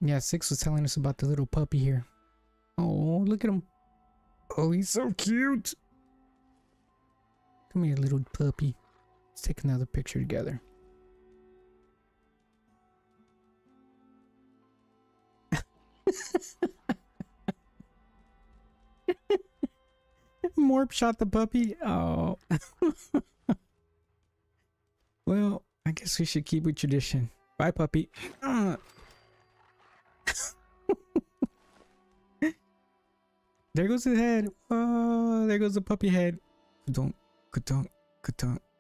Yeah, Six was telling us about the little puppy here. Oh, look at him. Oh, he's so cute. Come here, little puppy. Let's take another picture together. Morp shot the puppy. Oh. Well, I guess we should keep with tradition. Bye, puppy. There goes his head. Oh, there goes the puppy head. Ka-dunk, ka-dunk, ka-dunk.